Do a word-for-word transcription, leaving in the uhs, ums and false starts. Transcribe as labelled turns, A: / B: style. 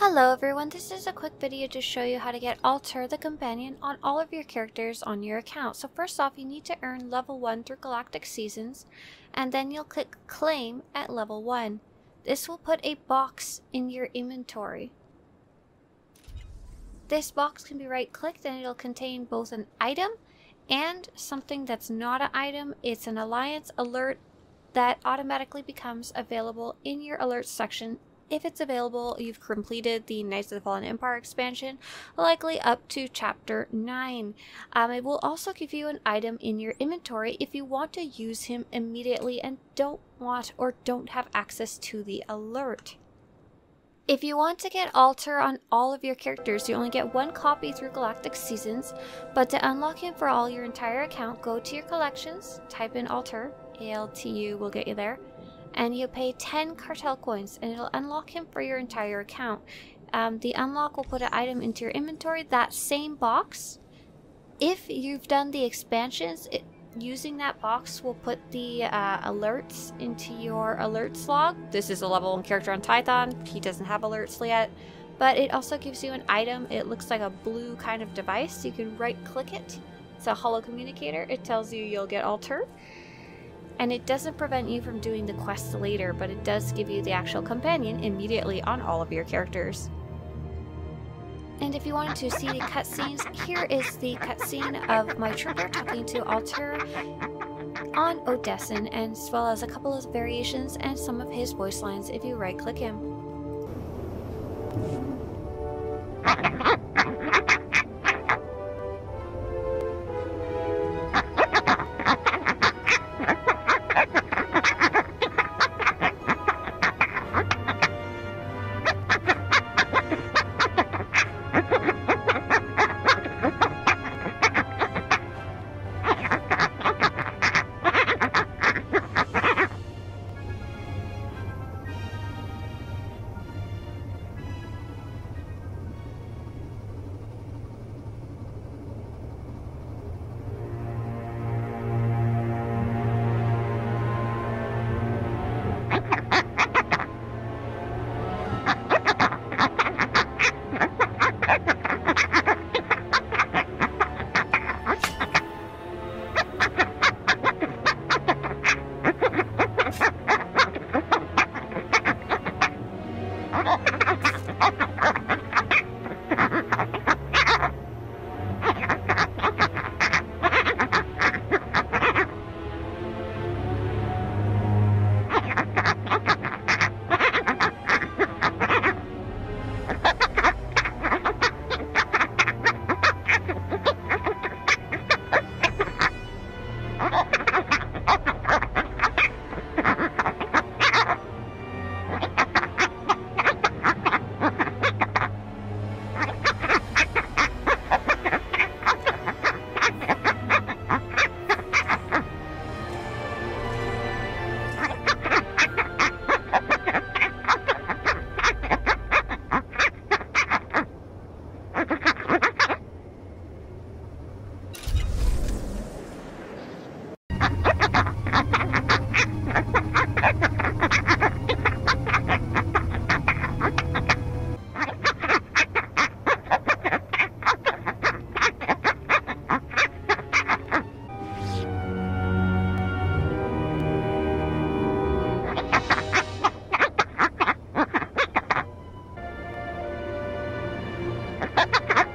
A: Hello everyone, this is a quick video to show you how to get Alter the Companion on all of your characters on your account. So first off, you need to earn level one through Galactic Seasons, and then you'll click Claim at level one. This will put a box in your inventory. This box can be right-clicked and it'll contain both an item and something that's not an item. It's an Alliance alert that automatically becomes available in your alerts section. If it's available, you've completed the Knights of the Fallen Empire expansion, likely up to chapter nine. Um, it will also give you an item in your inventory if you want to use him immediately and don't want or don't have access to the alert. If you want to get Alter on all of your characters, you only get one copy through Galactic Seasons, but to unlock him for all your entire account, go to your collections, type in Alter, A L T U will get you there, and you pay ten cartel coins and it'll unlock him for your entire account. Um, the unlock will put an item into your inventory, that same box. If you've done the expansions, it, using that box will put the uh, alerts into your alerts log. This is a level one character on Tython, he doesn't have alerts yet, but it also gives you an item. It looks like a blue kind of device. You can right click it. It's a holo communicator. It tells you you'll get Alter. And it doesn't prevent you from doing the quests later, but it does give you the actual companion immediately on all of your characters. And if you wanted to see the cutscenes, here is the cutscene of my trooper talking to Alter on Odessen, as well as a couple of variations and some of his voice lines if you right click him.
B: Ha ha ha!